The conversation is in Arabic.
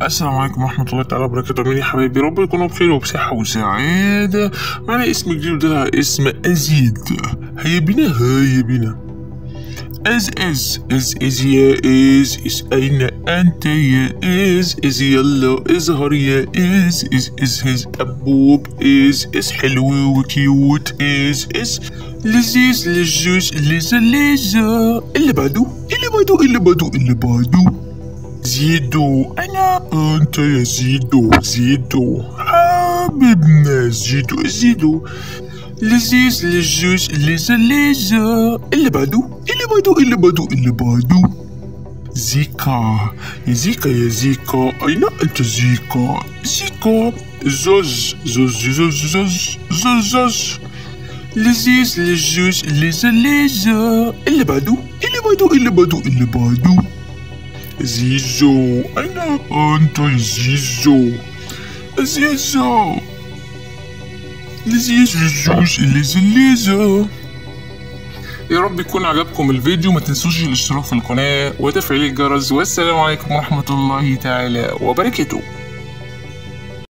السلام عليكم ورحمة الله تعالى وبركاته. مين يا حبايبي؟ رب يكونوا بخير وبصحة وسعادة. معنا اسم جديد وده اسم أزيد. هيا بنا از يا از أين أنت يا از يلا اظهر يا از هز أبوب از حلو وكيوت از لذيذ لجوج لذة اللي بعده زيدو. أنا أنت يا زيدو حبيبنا زيدو لذيذ للجوج لذة اللي بعده زيكا يا زيكا أين أنت زيكا زوز لذيذ للجوج لذة اللي بعده زيزو. أين أنت يا زيزو لذيذ للجوج لذة. يا رب يكون عجبكم الفيديو. ما تنسوش الاشتراك في القناة وتفعيل الجرس. والسلام عليكم ورحمة الله تعالى وبركاته.